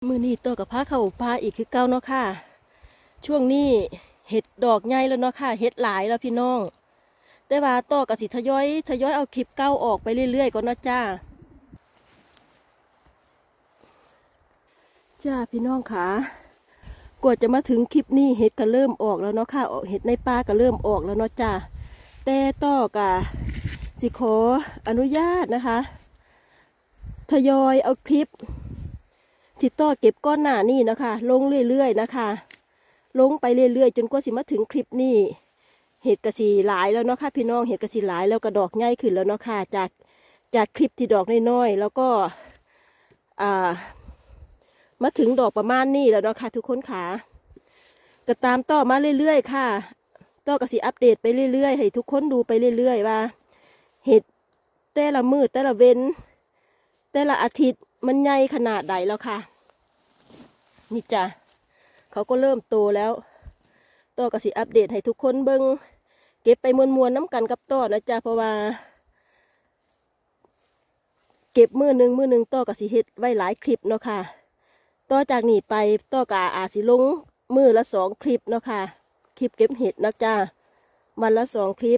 มือนี้ตัวกับพาเข้าป่าอีกคือเก่าเนาะค่ะช่วงนี้เห็ดดอกใหญ่แล้วเนาะค่ะเห็ดหลายแล้วพี่น้องแต่ว่าต่อกับสิทยอยเอาคลิปเก่าออกไปเรื่อยๆก่อนนะจ้าพี่น้องค่ะกว่าจะมาถึงคลิปนี้เห็ดก็เริ่มออกแล้วเนาะค่ะเห็ดในป่าก็เริ่มออกแล้วเนาะจ้าแต่ต่อกับสิขออนุญาตนะคะทยอยเอาคลิปที่ต่อเก็บก้อนหน้านี่นะคะลงเรื่อยๆนะคะลงไปเรื่อยๆจนกว่าสิมาถึงคลิปนี้เห็ดกระสีหลายแล้วเนาะค่ะพี่น้องเห็ดกระสีหลายแล้วกระดอกใหญ่ขึ้นแล้วเนาะค่ะจากคลิปที่ดอกน้อยๆแล้วก็มาถึงดอกประมาณนี้แล้วเนาะค่ะทุกคนค่ะก็ตามต่อมาเรื่อยๆค่ะต่อกระสีอัปเดตไปเรื่อยๆให้ทุกคนดูไปเรื่อยๆว่าเห็ดแต่ละมือแต่ละเว้นแต่ละอาทิตย์มันใหญ่ขนาดใดแล้วค่ะนี่จ้ะเขาก็เริ่มโตแล้วต่อก็สิอัปเดตให้ทุกคนเบิ่งเก็บไปมวลน้ำกันกับต่อนะจ๊ะเพราะว่าเก็บมือหนึ่งต่อก็สิเฮ็ดไว้หลายคลิปเนาะค่ะต่อจากนี้ไปต่อกะอาจสิลงมือละ2 คลิปเนาะค่ะคลิปเก็บเห็ดนะจ๊ะวันละ2 คลิป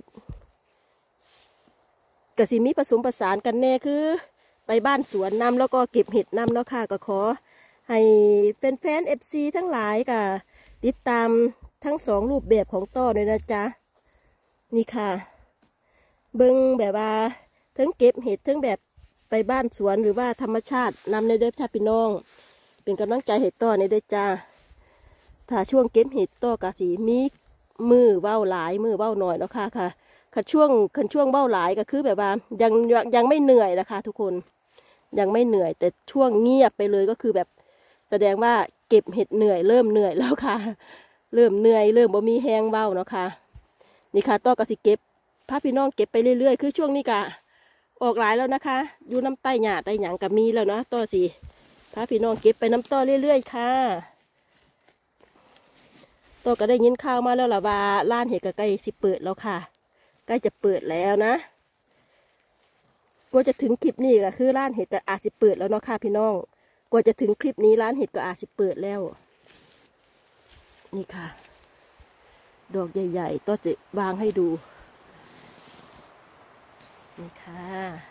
ก็สิมีผสมผสานกันแน่คือไปบ้านสวนนำแล้วก็เก็บเห็ดนำเนาะค่ะก็ขอให้แฟนๆ FC ทั้งหลายค่ะติดตามทั้ง2 รูปแบบของต่อเลยนะจ๊ะนี่ค่ะเบิ่งแบบว่าทั้งเก็บเห็ดทั้งแบบไปบ้านสวนหรือว่าธรรมชาตินำในเด้อค่ะพี่น้องเป็นกำลังใจให้ต่อในเด้อจ้าถ้าช่วงเก็บเห็ดต่อกะสีมีมือเบ้าหลายมือเบ้าหน่อยแล้วค่ะค่ะช่วงเบ้าหลายก็คือแบบว่ายังไม่เหนื่อยนะคะทุกคนยังไม่เหนื่อยแต่ช่วงเงียบไปเลยก็คือแบบแสดงว่าเก็บเห็ดเหนื่อยเริ่มเหนื่อยแล้วค่ะเริ่มเหนื่อยเริ่มบ่มีแห้งเบ้าเนาะค่ะนี่ค่ะต่อกะสิเก็บพาพี่น้องเก็บไปเรื่อยๆคือช่วงนี้กะออกหลายแล้วนะคะอยู่น้ำใต้หญ้าใต้หยางกับมีแล้วนะต่อสิพาพี่น้องเก็บไปน้ำต่อเรื่อยๆค่ะต่อก็ได้ยินข่าวมาแล้วล่ะว่าร้านเห็ดก็ใกล้สิเปิดแล้วค่ะใกล้จะเปิดแล้วนะกว่าจะถึงคลิปนี้ก็คือร้านเห็ดก็อาจจะเปิดแล้วเนาะค่ะพี่น้องกว่าจะถึงคลิปนี้ร้านเห็ดก็อาจจะเปิดแล้วนี่ค่ะดอกใหญ่ๆต่อจะวางให้ดูนี่ค่ะ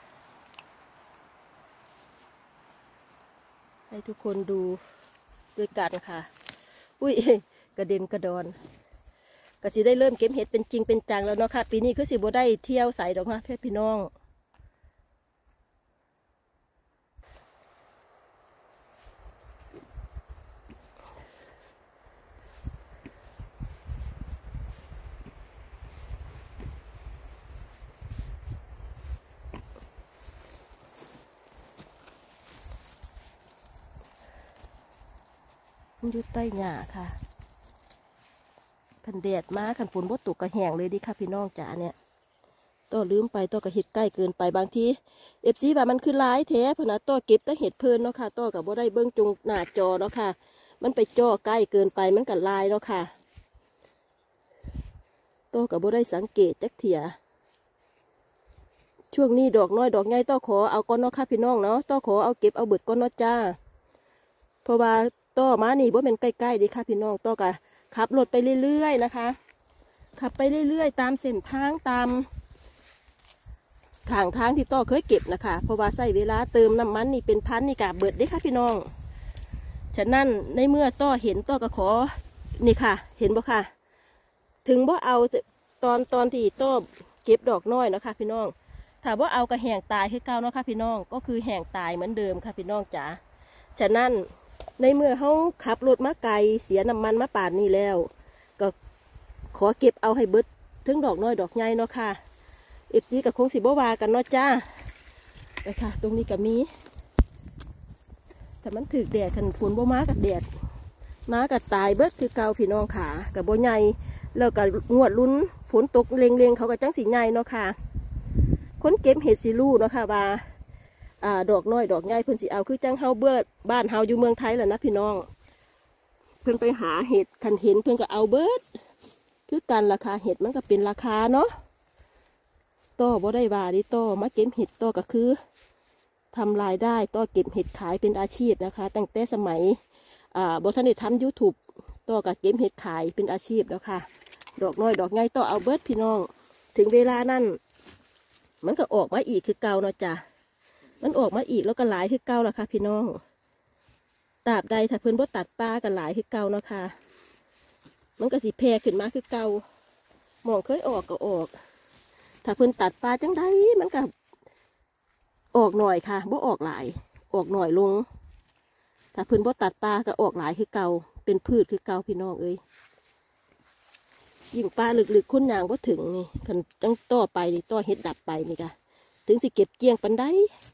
ให้ทุกคนดูด้วยกันค่ะอุ้ยกระเด็นกระดอนก็สิได้เริ่มเก็บเห็ดเป็นจริงเป็นจังแล้วเนาะค่ะปีนี้คือสิบ่ได้เที่ยวใส่ดอกนะเพื่อนพี่น้องอยู่ใต้หญ้าค่ะขันแดดมาขันฝนบ่ตกกระแห้งเลยดิค่ะพี่น้องจ๋าเนี่ยต่อลืมไปต่อกระเห็ดใกล้เกินไปบางทีFCว่ามันคือร้ายแท้พนะต่อเก็บแต่เห็ดเพลินเนาะค่ะต่อกับบ่ได้เบิ้งจงหน้าจอเนาะค่ะมันไปจ่อใกล้เกินไปมันกัดลายเนาะค่ะต่อกับบ่ได้สังเกตจักเถียช่วงนี้ดอกน้อยดอกใหญ่ต่อขอเอาก้อนเนาะค่ะพี่น้องเนาะต่อขอเอาเก็บเอาเบิดก้อนเนาะจ้าเพราะว่าต่อมานี่บ่เป็นใกล้ๆดิค่ะพี่น้องต่อกะขับรถไปเรื่อยๆนะคะขับไปเรื่อยๆตามเส้นทางตามข้างทางที่ต่อเคยเก็บนะคะเพราะว่าใช้เวลาเติมน้ำมันนี่เป็นพันนี่กะเบิดได้ค่ะพี่น้องฉะนั้นในเมื่อต่อเห็นต่อก็ขอนี่ค่ะเห็นบ่ค่ะถึงบ่เอาตอนที่ต่อเก็บดอกน้อยนะคะพี่น้องถ้าบ่เอากระแห้งตายคือเก่าเนาะค่ะพี่น้องก็คือแห้งตายเหมือนเดิมค่ะพี่น้องจ๋าฉะนั้นในเมื่อเขาขับรถมาไกลเสียน้ำมันมาป่านนี้แล้วก็ขอเก็บเอาให้เบิดถึงดอกน้อยดอกใหญ่เนาะค่ะFCกับคงสิบ่ว่ากันเนาะจ้าไปค่ะตรงนี้ก็มีแต่มันถือแดดขันฝนบ่มากับแดดมากับตายเบิดคือเก่าพี่น้องขากับบ่ใหญ่แล้วก็งวดลุ้นฝนตกเล็งๆเขาก็จังสีใหญ่เนาะค่ะคนเก็บเห็ดสิลูเนาะค่ะว่าดอกน้อยดอกใหญ่เพิ่นสิเอาคือจังเฮาเบิดบ้านเฮาอยู่เมืองไทยแหละนะพี่น้องเพิ่นไปหาเห็ดคันเห็นเพิ่นก็เอาเบิดคือกันราคาเห็ดมันก็เป็นราคาเนาะต่อบ่ได้ว่าดิต่อมาเก็บเห็ดต่อก็คือทำรายได้ต่อเก็บเห็ดขายเป็นอาชีพนะคะตั้งแต่สมัยบทันได้ทำ YouTube ต่อกับเก็บเห็ดขายเป็นอาชีพแล้วค่ะดอกน้อยดอกใหญ่ต่อเอาเบิดพี่น้องถึงเวลานั้นมันก็ออกมาอีกคือเก่าเนาะจ้ะมันออกมาอีกแล้วก็หลายคือเก่าแล้วค่ะพี่น้องตราบใดถ้าเพิ่นบ่ตัดปลาก็หลายคือเก่าเนาะค่ะมันก็สิแพร่ขึ้นมาคือเก่ามองเคยออกก็ออกถ้าเพิ่นตัดปลาจังใดมันก็ออกหน่อยค่ะบ่ออกหลายออกหน่อยลงถ้าเพิ่นบ่ตัดปลาก็ออกหลายคือเก่าเป็นพืชคือเก่าพี่น้องเอ้ยยิ่งปลาลึกๆคนยางบ่ถึงนี่กันจังต่อไปนี่ต่อเห็ดดับไปนี่ค่ะถึงสิเก็บเกี่ยงปันได้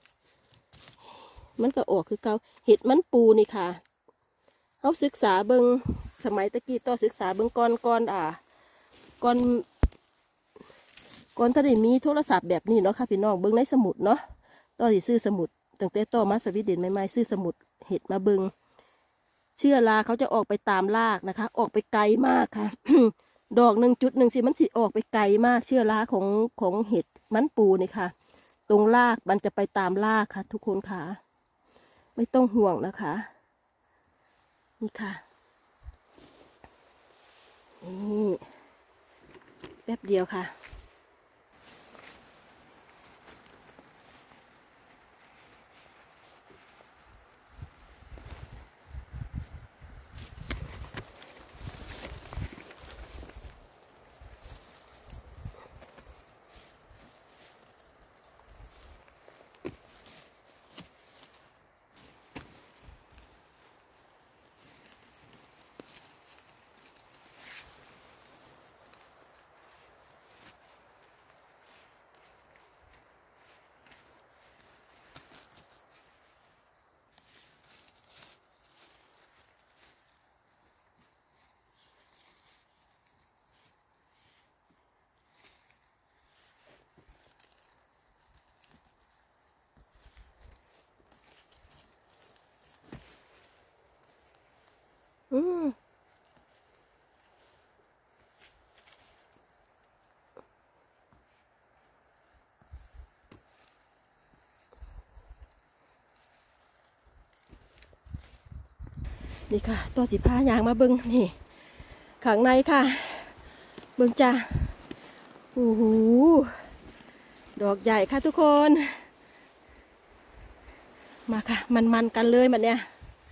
มันก็ออกคือเก่าเห็ดมันปูนี่ค่ะเขาศึกษาเบิงสมัยตะกี้ต่อศึกษาเบิงก่อนก่อนถ้าได้มีโทรศัพท์แบบนี้เนาะค่ะพี่น้องเบิงในสมุดเนาะต่อสิซื้อสมุดตั้งแต่ต่อมาสวีเดนใหม่ๆซื้อสมุดเห็ดมาเบิงเชื้อราเขาจะออกไปตามรากนะคะออกไปไกลมากค่ะ ดอก1.1สิมันสิออกไปไกลมากเชื้อราของเห็ดมันปูนี่ค่ะตรงรากมันจะไปตามรากค่ะทุกคนค่ะไม่ต้องห่วงนะคะนี่ค่ะนี่แป๊บเดียวค่ะนี่ค่ะตัวสิผ้ายางมาเบิ้งนี่ข้างในค่ะเบิ้งจ้าโอ้โหดอกใหญ่ค่ะทุกคนมาค่ะมันกันเลยมันเนี่ย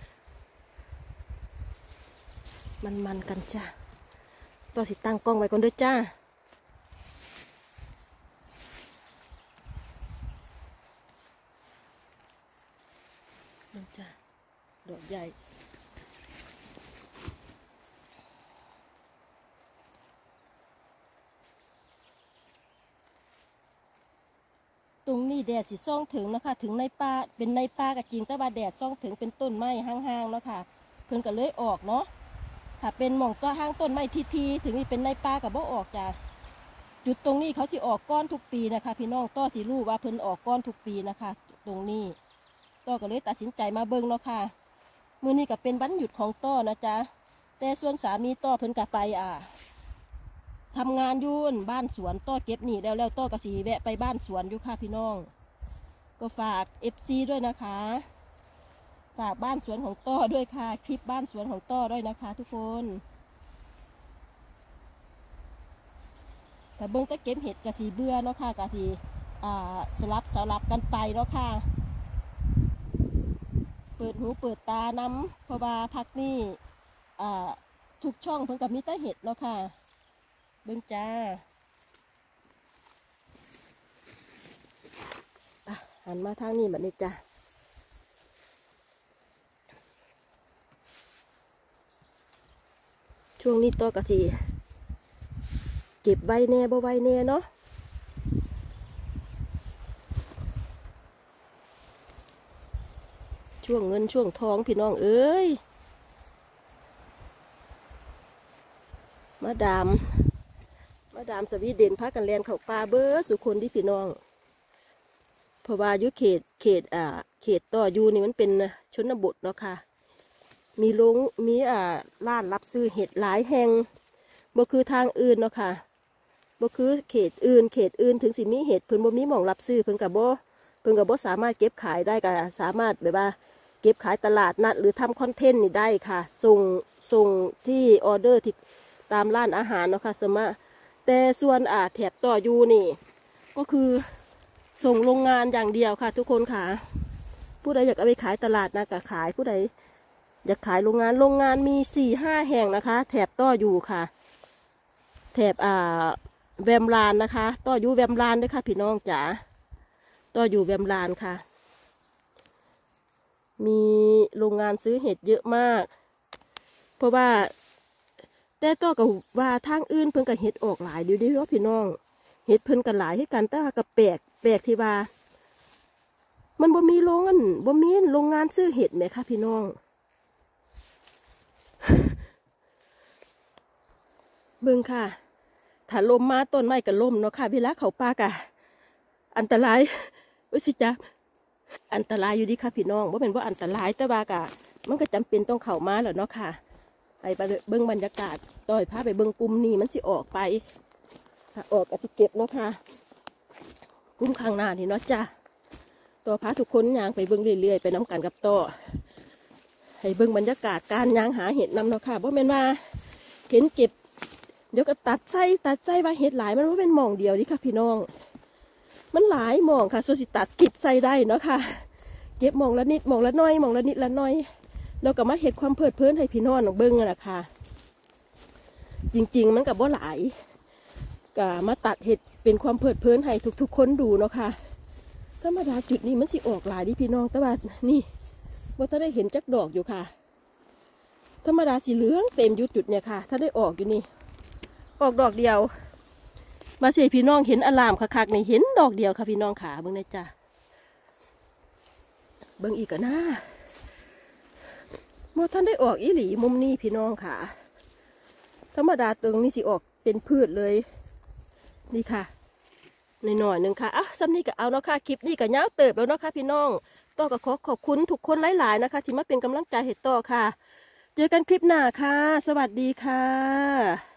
มันกันจ้าตัวสิตั้งกล้องไว้ก่อนด้วยจ้านี่จ้าดอกใหญ่ตรงนี้แดดสิส่องถึงนะคะถึงในป่าเป็นในป่าก็จริงแต่ว่าแดดส่องถึงเป็นต้นไม้ห่างๆแล้วค่ะเพิ่นก็เลยออกเนาะถ้าเป็นหม่องตัวห้างต้นไม้ทีถึงนี่เป็นในป่ากับบ่ออกจ้ะจุดตรงนี้เขาสิออกก้อนทุกปีนะคะพี่น้องต้อสิรู้ว่าเพิ่นออกก้อนทุกปีนะคะตรงนี้ต้อก็เลยตัดสินใจมาเบิ่งเนาะค่ะมื้อนี้ก็เป็นวันหยุดของต้อนะจ๊ะแต่ส่วนสามีต้อเพิ่นก็ไปทำงานยุ่นบ้านสวนต้อเก็บนี่แล้วต้อก็สิแวะไปบ้านสวนอยู่ค่ะพี่น้องก็ฝาก FC ด้วยนะคะฝากบ้านสวนของต้อด้วยค่ะคลิปบ้านสวนของต้อด้วยนะคะทุกคนแต่เบิ้งตะเก็บเห็ดกะสีเบื่อเนาะค่ะกะสีสลับกันไปเนาะค่ะเปิดหูเปิดตานำเพราะว่าพักนี่ทุกช่องเพิ่งกับมีแต่เห็ดเนาะค่ะเบิ้งจ้าหันมาทางนี้แบบนี้จ้าช่วงนี้ตัวกะสีเก็บใบแน่บ่ใบแน่เนาะช่วงเงินช่วงทองพี่น้องเอ้ยมาดามสวีเดนพากันแลนเข้าป่าเบอร์สุคนที่พี่น้องเพราะว่าอยู่เขตต่ออยู่นี่มันเป็นชนบทเนาะค่ะมีร้านรับซื้อเห็ดหลายแห่งบ่คือทางอื่นเนาะค่ะบ่คือเขตอื่นถึงสิมีเห็ดเพิ่นบ่มีหม่องรับซื้อเพิ่นพิ่นก็บ่สามารถเก็บขายได้ก็สามารถแบบว่าเก็บขายตลาดนัดหรือทำคอนเทนต์นี่ได้ค่ะส่งที่ออเดอร์ที่ตามร้านอาหารเนาะค่ะสมะแต่ส่วนแถบต่ออยู่นี่ก็คือส่งโรงงานอย่างเดียวค่ะทุกคนค่ะผู้ใดอยากเอาไปขายตลาดนะก็ขายผู้ใดอยากขายโรงงานมี4-5 แห่งนะคะแถบต่ออยู่ค่ะแถบแวมลานนะคะต่ออยู่แวมลานด้วยค่ะพี่น้องจ๋าต่ออยู่แวมลานค่ะมีโรงงานซื้อเห็ดเยอะมากเพราะว่าแต่ต่อกับว่าทางอื่นเพิ่นกับเห็ดออกหลายเดี๋ยวว่าพี่น้องเห็ดเพิ่นกับหลายให้กันแต่ว่ากับแปลกที่ว่ามันบ่มีโรงงานซื้อเห็ดไหมคะพี่น้อง เบิ่งค่ะถ้าลมมาต้นไม้ก็ล่มเนาะค่ะเวลาเขาป่ากะอันตรายว่าสิจ๊ะอันตรายอยู่ดีค่ะพี่น้องว่าเป็นว่าอันตรายแต่ว่ากะมันก็จำเป็นต้องเข้ามาแล้วเนาะค่ะไปเบิ่งบรรยากาศต่อยพาไปเบิ่งกลุ่มนี้มันสิออกไปถ้าออกก็สิเก็บเนาะค่ะกลุ่มข้างหน้านี่เนาะจ้ะต่อพาทุกคนย่างไปเบิ่งเรื่อยๆไปน้ำกันกับต่อให้เบิ่งบรรยากาศการย่างหาเห็ดนำเนาะค่ะเพราะเป็นว่าเห็นเก็บเดี๋ยวก็ตัดไส้ว่าเห็ดหลายมันว่าเป็นหม่องเดียวนี่ค่ะพี่น้องมันหลายหม่องค่ะส่วนสิตัดกิบไส้ได้เนาะค่ะเก็บหม่องละนิดหม่องละน้อยหม่องละนิดละน้อยแล้วก็มาเห็ดความเพลิดเพลินให้พี่น้องเบิ่งกันนะคะจริงๆมันกับว่าหลายก็มาตัดเห็ดเป็นความเพลิดเพลินให้ทุกๆคนดูเนาะค่ะธรรมดาจุดนี้มันสิออกหลายดิพี่น้องแต่ว่านี่ว่าถ้าได้เห็นจักดอกอยู่ค่ะธรรมดาสีเหลืองเต็มอยู่จุดเนี่ยค่ะถ้าได้ออกอยู่นี่ออกดอกเดียวมาเสียพี่น้องเห็นอลามคักๆนี่เห็นดอกเดียวค่ะพี่น้องขาเบิ่งได้จ้ะเบิ่งอีกกันนะเมื่อท่านได้ออกอีหลีมุมนี้พี่น้องค่ะธรรมดาตรงนี้สิออกเป็นพืชเลยนี่ค่ะหน่อยๆนึงค่ะซ้ำนี่ก็เอาเนาะค่ะคลิปนี้ก็ยาวเติบแล้วเนาะค่ะพี่น้องต่อก็ขอบคุณทุกคนหลายๆนะคะที่มาเป็นกำลังใจให้ต่อค่ะเจอกันคลิปหน้าค่ะสวัสดีค่ะ